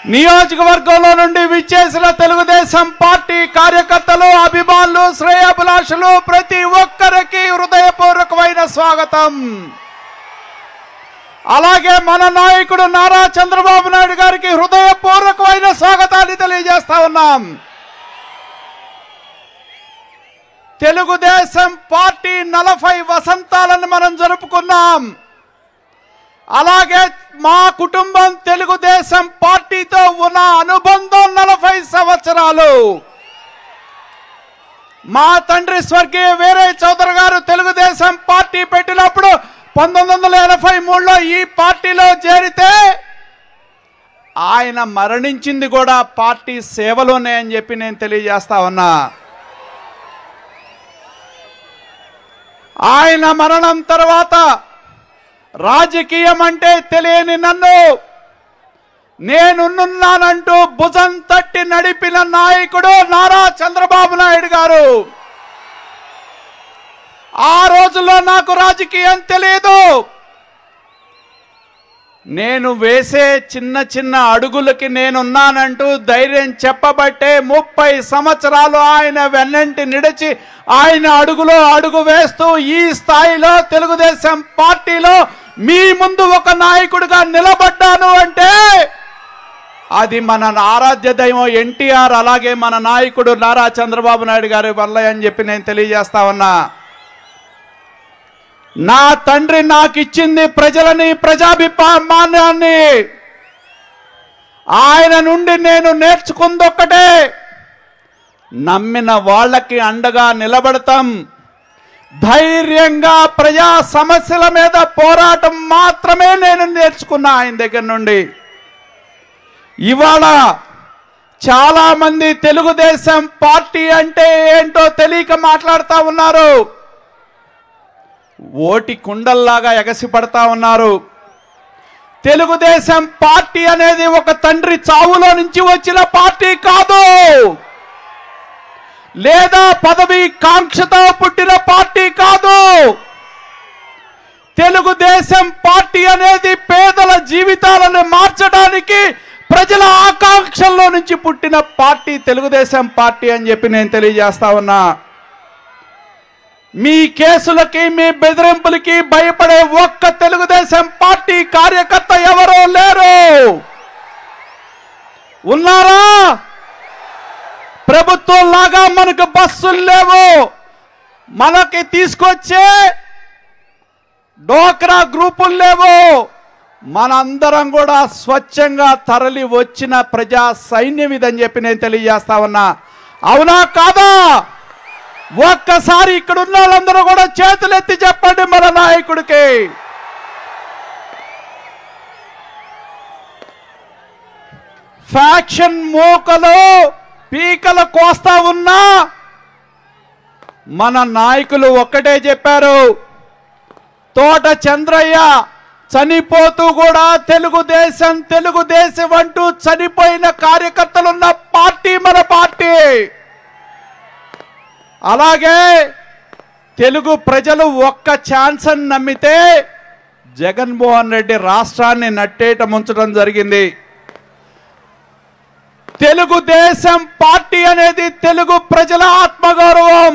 నియోజకవర్గంలో నుండి విచ్చేసిన తెలుగుదేశం పార్టీ కార్యకర్తలు, అభిమానులు, శ్రేయోభిలాషులు ప్రతి ఒక్కరికి హృదయపూర్వకమైన స్వాగతం. అలాగే మన నాయకుడు నారా చంద్రబాబు నాయుడు గారికి హృదయపూర్వకమైన స్వాగతాన్ని తెలియజేస్తా ఉన్నాం. తెలుగుదేశం పార్టీ 40 వసంతాలను మనం జరుపుకున్నాం. అలాగే మా కుటుంబం తెలుగుదేశం పార్టీతో ఉన్న అనుబంధం 40 సంవత్సరాలు. మా తండ్రి స్వర్గీయ వీరయ్య చౌదరి గారు తెలుగుదేశం పార్టీ పెట్టినప్పుడు 1983లో ఈ పార్టీలో చేరితే ఆయన మరణించింది కూడా పార్టీ సేవలోనే అని చెప్పి నేను తెలియజేస్తా ఉన్నా. ఆయన మరణం తర్వాత రాజకీయం అంటే తెలియని నన్ను నేనున్నానంటూ భుజం తట్టి నడిపిన నాయకుడు నారా చంద్రబాబు నాయుడు గారు. ఆ రోజుల్లో నాకు రాజకీయం తెలియదు. నేను వేసే చిన్న చిన్న అడుగులకి నేనున్నానంటూ ధైర్యం చెప్పబట్టే 30 సంవత్సరాలు ఆయన వెన్నంటి నిడిచి ఆయన అడుగులో అడుగు వేస్తూ ఈ స్థాయిలో తెలుగుదేశం పార్టీలో మీ ముందు ఒక నాయకుడిగా నిలబడ్డాను అంటే అది మన ఆరాధ్య దైవం ఎన్టీఆర్, అలాగే మన నాయకుడు నారా చంద్రబాబు నాయుడు గారి వల్ల అని చెప్పి నేను తెలియజేస్తా ఉన్నా. నా తండ్రి నాకు ఇచ్చింది ప్రజలని, ప్రజాభిమానాన్ని. ఆయన నుండి నేను నేర్చుకుంది ఒక్కటే, నమ్మిన వాళ్ళకి అండగా నిలబడతాం, ధైర్యంగా ప్రజా సమస్యల మీద పోరాటం మాత్రమే నేను నేర్చుకున్నా ఆయన దగ్గర నుండి. ఇవాళ చాలా మంది తెలుగుదేశం పార్టీ అంటే ఏంటో తెలియక మాట్లాడుతూ ఉన్నారు. ఓటి కుండల్లాగా ఎగసిపడతా ఉన్నారు. తెలుగుదేశం పార్టీ అనేది ఒక తండ్రి చావులో నుంచి వచ్చిన పార్టీ కాదు, లేదా పదవి కాంక్షతో పుట్టిన పార్టీ కాదు. తెలుగుదేశం పార్టీ అనేది పేదల జీవితాలను మార్చడానికి ప్రజల ఆకాంక్షల్లో నుంచి పుట్టిన పార్టీ తెలుగుదేశం పార్టీ అని చెప్పి నేను తెలియజేస్తా ఉన్నా. మీ కేసులకి, మీ బెదిరింపులకి భయపడే ఒక్క తెలుగుదేశం పార్టీ కార్యకర్త ఎవరో లేరు. ఉన్నారా? ప్రభుత్వం లాగా మనకు బస్సులు లేవు, మనకి తీసుకొచ్చే డోక్రా గ్రూపులు లేవు. మనందరం కూడా స్వచ్ఛంగా తరలి వచ్చిన ప్రజా సైన్యం ఇదని చెప్పి నేను తెలియజేస్తా ఉన్నా. అవునా కాదా? ఒక్కసారి ఇక్కడ ఉన్న వాళ్ళందరూ కూడా చేతులెత్తి చెప్పండి మన నాయకుడికి. ఫ్యాక్షన్ మూకలు పీకలు కోస్తా ఉన్నా మన నాయకులు ఒక్కటే చెప్పారు, తోట చంద్రయ్య చనిపోతూ కూడా తెలుగుదేశం అంటూ చనిపోయిన కార్యకర్తలున్న పార్టీ మన పార్టీ. అలాగే తెలుగు ప్రజలు ఒక్క ఛాన్స్ అని నమ్మితే జగన్మోహన్ రెడ్డి రాష్ట్రాన్ని నట్టేట ముంచడం జరిగింది. తెలుగుదేశం పార్టీ అనేది తెలుగు ప్రజల ఆత్మగౌరవం.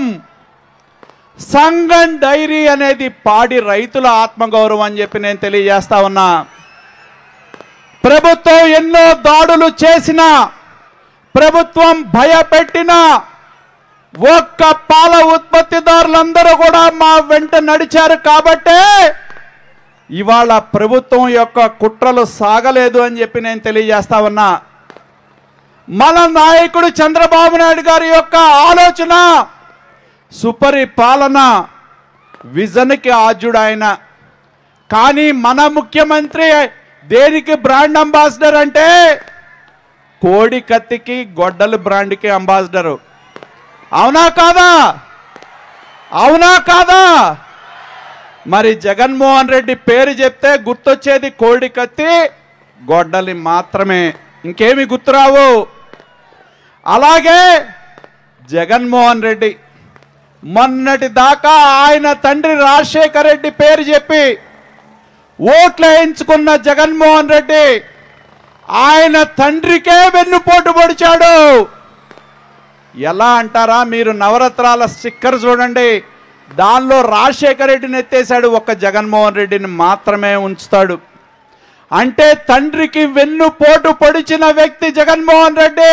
సంగం డైరీ అనేది పాడి రైతుల ఆత్మగౌరవం అని చెప్పి నేను తెలియజేస్తా ఉన్నా. ప్రభుత్వం ఎన్నో దాడులు చేసినా, ప్రభుత్వం భయపెట్టినా ఒక్క పాల ఉత్పత్తిదారులందరూ కూడా మా వెంట నడిచారు కాబట్టే ఇవాళ ప్రభుత్వం యొక్క కుట్రలు సాగలేదు అని చెప్పి నేను తెలియజేస్తా ఉన్నా. మన నాయకుడు చంద్రబాబు నాయుడు గారి యొక్క ఆలోచన, సుపరిపాలన, విజన్కి ఆద్యుడు ఆయన. కానీ మన ముఖ్యమంత్రి దేనికి బ్రాండ్ అంబాసిడర్ అంటే కోడి కత్తికి గొడ్డలు బ్రాండ్కి అంబాసిడరు. అవునా కాదా? అవునా కాదా? మరి జగన్మోహన్ రెడ్డి పేరు చెప్తే గుర్తొచ్చేది కోడి కత్తి, గొడ్డలి మాత్రమే, ఇంకేమి గుర్తురావు. అలాగే జగన్మోహన్ రెడ్డి మొన్నటి దాకా ఆయన తండ్రి రాజశేఖర రెడ్డి పేరు చెప్పి ఓట్లు వేయించుకున్న జగన్మోహన్ రెడ్డి ఆయన తండ్రికే వెన్నుపోటు పొడిచాడు. ఎలా అంటారా? మీరు నవరత్నాల స్టిక్కర్ చూడండి, దానిలో రాజశేఖర రెడ్డిని ఎత్తేశాడు, ఒక్క జగన్మోహన్ రెడ్డిని మాత్రమే ఉంచుతాడు. అంటే తండ్రికి వెన్నుపోటు పొడిచిన వ్యక్తి జగన్మోహన్ రెడ్డి.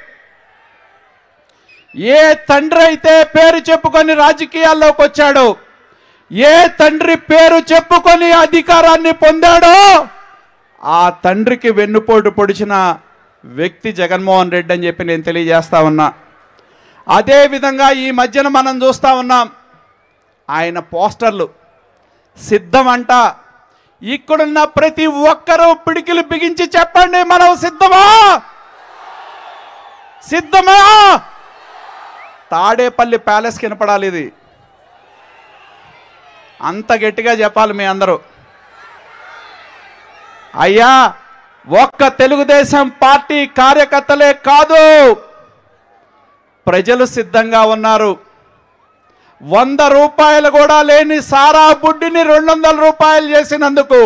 ఏ తండ్రి అయితే పేరు చెప్పుకొని రాజకీయాల్లోకి వచ్చాడో, ఏ తండ్రి పేరు చెప్పుకొని అధికారాన్ని పొందాడో, ఆ తండ్రికి వెన్నుపోటు పొడిచిన వ్యక్తి జగన్మోహన్ రెడ్డి అని చెప్పి నేను తెలియజేస్తా ఉన్నా. అదేవిధంగా ఈ మధ్యన మనం చూస్తూ ఉన్నాం, ఆయన పోస్టర్లు సిద్ధం అంట. ఇక్కడున్న ప్రతి ఒక్కరూ పిడికిలు బిగించి చెప్పండి, మనం సిద్ధమా? సిద్ధమా? తాడేపల్లి ప్యాలెస్ కనపడాలి, ఇది అంత గట్టిగా చెప్పాలి మీ అందరూ. అయ్యా, ఒక్క తెలుగుదేశం పార్టీ కార్యకర్తలే కాదు, ప్రజలు సిద్ధంగా ఉన్నారు. 100 రూపాయలు కూడా లేని సారా బుడ్డిని 200 రూపాయలు చేసినందుకు,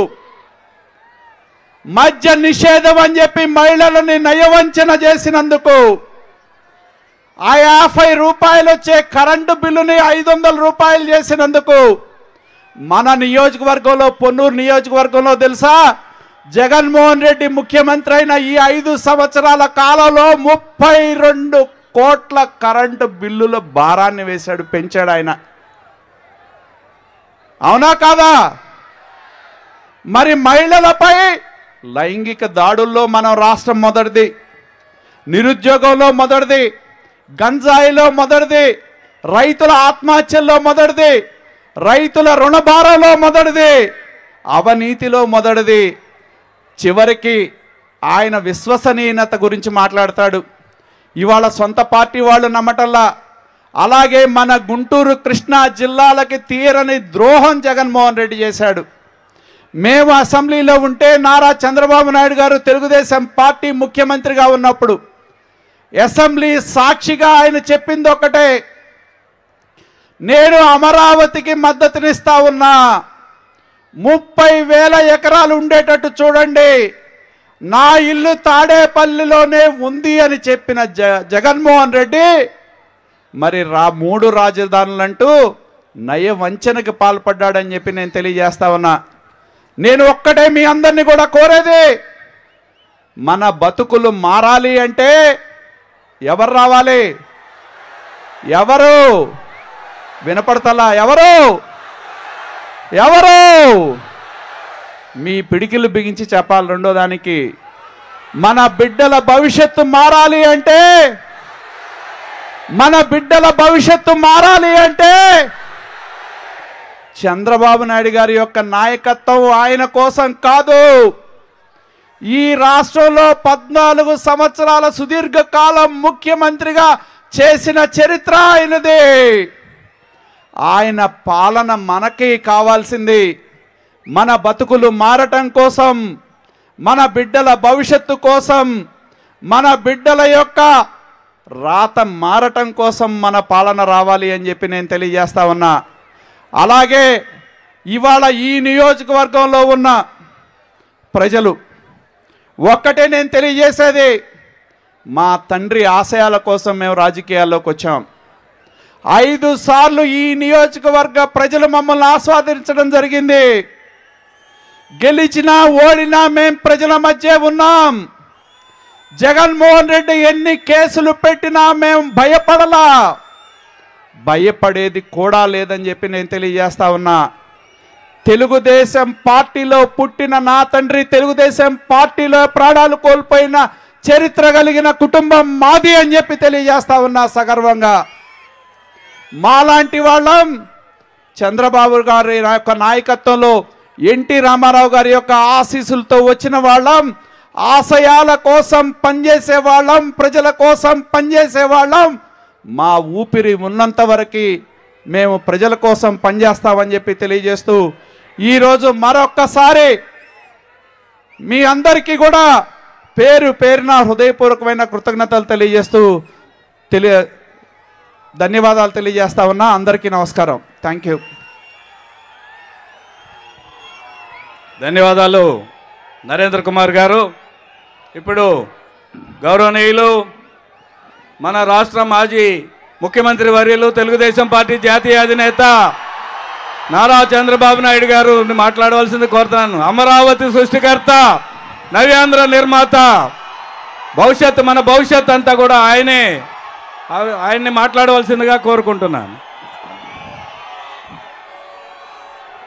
మద్య నిషేధం అని చెప్పి మహిళలని నయవంచన చేసినందుకు, ఆ 50 రూపాయలు వచ్చే కరెంటు బిల్లుని 500 రూపాయలు చేసినందుకు, మన నియోజకవర్గంలో, పొన్నూరు నియోజకవర్గంలో తెలుసా, జగన్మోహన్ రెడ్డి ముఖ్యమంత్రి అయిన ఈ 5 సంవత్సరాల కాలంలో 32 కోట్ల కరెంటు బిల్లుల భారాన్ని వేశాడు, పెంచాడు ఆయన. అవునా కాదా? మరి మహిళలపై లైంగిక దాడుల్లో మనం రాష్ట్రం మొదటిది, నిరుద్యోగంలో మొదటిది, గంజాయిలో మొదటిది, రైతుల ఆత్మహత్యల్లో మొదటిది, రైతుల రుణభారంలో మొదటిది, అవినీతిలో మొదటిది. చివరికి ఆయన విశ్వసనీయత గురించి మాట్లాడతాడు. ఇవాళ సొంత పార్టీ వాళ్ళు నమ్మటల్లా. అలాగే మన గుంటూరు, కృష్ణా జిల్లాలకి తీరని ద్రోహం జగన్మోహన్ రెడ్డి చేశాడు. మేము అసెంబ్లీలో ఉంటే నారా చంద్రబాబు నాయుడు గారు తెలుగుదేశం పార్టీ ముఖ్యమంత్రిగా ఉన్నప్పుడు అసెంబ్లీ సాక్షిగా ఆయన చెప్పింది ఒకటే, నేను అమరావతికి మద్దతునిస్తా ఉన్నా, 30,000 ఎకరాలు ఉండేటట్టు చూడండి, నా ఇల్లు తాడేపల్లిలోనే ఉంది అని చెప్పిన జగన్మోహన్ రెడ్డి మరి 3 రాజధానులంటూ నయవంచనకు పాల్పడ్డాడని చెప్పి నేను తెలియజేస్తా ఉన్నా. నేను ఒక్కటే మీ అందరినీ కూడా కోరేది, మన బతుకులు మారాలి అంటే ఎవరు రావాలి? ఎవరు? వినపడతలా? ఎవరు? ఎవరు? మీ పిడికిలు బిగించి చెప్పాలి. రెండో దానికి, మన బిడ్డల భవిష్యత్తు మారాలి అంటే, మన బిడ్డల భవిష్యత్తు మారాలి అంటే చంద్రబాబు నాయుడు గారి యొక్క నాయకత్వం ఆయన కోసం కాదు. ఈ రాష్ట్రంలో 14 సంవత్సరాల సుదీర్ఘకాలం ముఖ్యమంత్రిగా చేసిన చరిత్ర ఆయనదే. ఆయన పాలన మనకి కావాల్సింది. మన బతుకులు మారటం కోసం, మన బిడ్డల భవిష్యత్తు కోసం, మన బిడ్డల యొక్క రాత మారటం కోసం మన పాలన రావాలి అని చెప్పి నేను తెలియజేస్తా ఉన్నా. అలాగే ఇవాళ ఈ నియోజకవర్గంలో ఉన్న ప్రజలు ఒక్కటే నేను తెలియజేసేది, మా తండ్రి ఆశయాల కోసం మేము రాజకీయాల్లోకి వచ్చాం. 5 సార్లు ఈ నియోజకవర్గ ప్రజలు మమ్మల్ని ఆస్వాదించడం జరిగింది. గెలిచినా ఓడినా మేం ప్రజల మధ్య ఉన్నాం. జగన్మోహన్ రెడ్డి ఎన్ని కేసులు పెట్టినా మేము భయపడలా, భయపడేది కూడా లేదని చెప్పి నేను తెలియజేస్తా ఉన్నా. తెలుగుదేశం పార్టీలో పుట్టిన నా తండ్రి తెలుగుదేశం పార్టీలో ప్రాణాలు కోల్పోయిన చరిత్ర కలిగిన కుటుంబం మాది అని చెప్పి తెలియజేస్తా ఉన్నా సగర్వంగా. మాలాంటి వాళ్ళం చంద్రబాబు గారి యొక్క నాయకత్వంలో, ఎన్టీ రామారావు గారి యొక్క ఆశీస్సులతో వచ్చిన వాళ్ళం, ఆశయాల కోసం పనిచేసే వాళ్ళం, ప్రజల కోసం పనిచేసే వాళ్ళం. మా ఊపిరి ఉన్నంత వరకు మేము ప్రజల కోసం పనిచేస్తామని చెప్పి తెలియజేస్తూ, ఈరోజు మరొక్కసారి మీ అందరికీ కూడా పేరు పేరున హృదయపూర్వకమైన కృతజ్ఞతలు తెలియజేస్తూ ధన్యవాదాలు తెలియజేస్తా ఉన్నా. అందరికీ నమస్కారం. Thank you. ధన్యవాదాలు నరేంద్ర కుమార్ గారు. ఇప్పుడు గౌరవనీయులు మన రాష్ట్ర మాజీ ముఖ్యమంత్రి వర్యులు తెలుగుదేశం పార్టీ జాతీయ అధినేత నారా చంద్రబాబు నాయుడు గారు మాట్లాడవలసింది కోరుతున్నాను. అమరావతి సృష్టికర్త, నవ్యాంధ్ర నిర్మాత, మన భవిష్యత్ అంతా కూడా ఆయన్ని మాట్లాడవలసిందిగా కోరుకుంటున్నాను.